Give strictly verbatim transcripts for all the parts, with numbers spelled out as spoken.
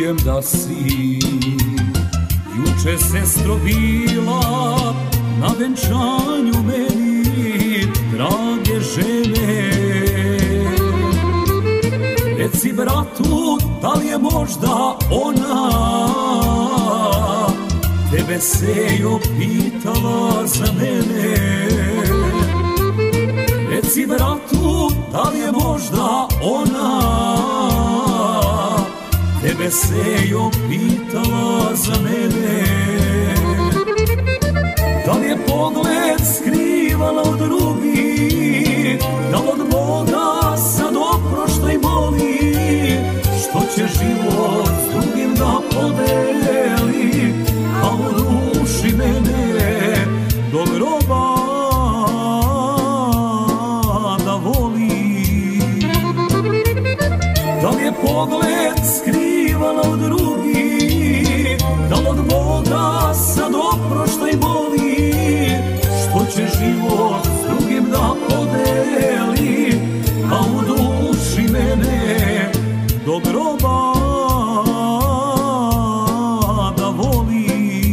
čujem da si juče, sestro, bila na venčanju meni drage žene. Reci bratu, da li je možda ona tebe se jo pitala za mene? Reci bratu, da li je možda ona tebe se jo pitala za mene? Da li je pogled skrivala od drugih, da od Boga sad oproštaj moli, što će život s drugim da podeli, a u duši mene do groba da voli. Da li je pogled skrivala od drugih, da od Boga sad oproštaj moli, što će život s drugim da podeli, a u duši mene do groba da voli.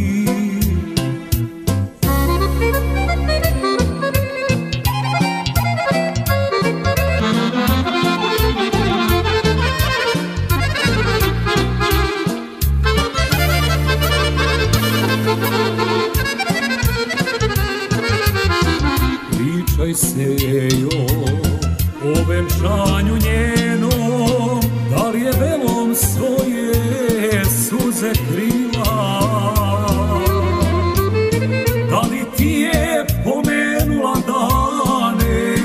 Pričaj se jo o venčanju njenom, da li je velom svoje suze krila, da li ti je pomenula dane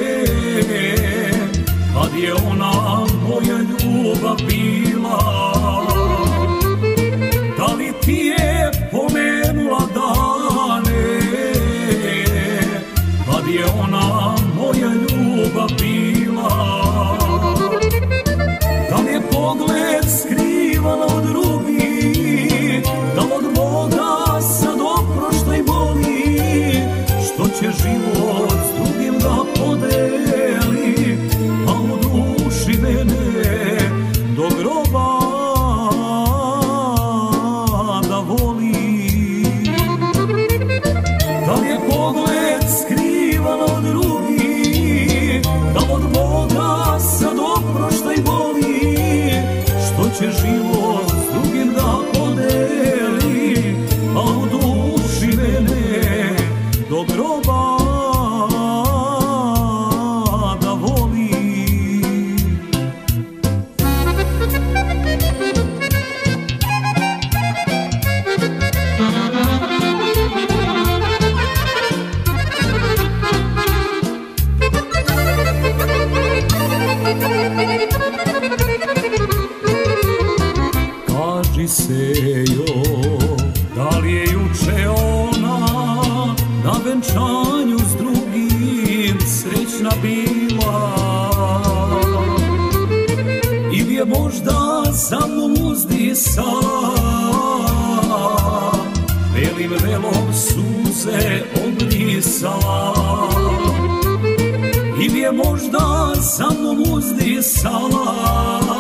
kad je ona moja ljubav bila, da li ti je pomenula dane kad je ona moja ljubav bila. Da li je pogled skrivala od drugih, da od Boga sad oproštaj moli, što će život s drugim da podeli, a u duši mene do groba da voli. Da li je pogled skrivala od drugih, da od Boga sad oproštaj moli, što će život s drugim da podeli, a u duši mene do groba da voli. Kaži se jo, da li je juče ona na venčanju s drugim srećna bila, ili je možda za mnom uzdisala, belim velom suze obrisala, ili je možda za mnom uzdisala,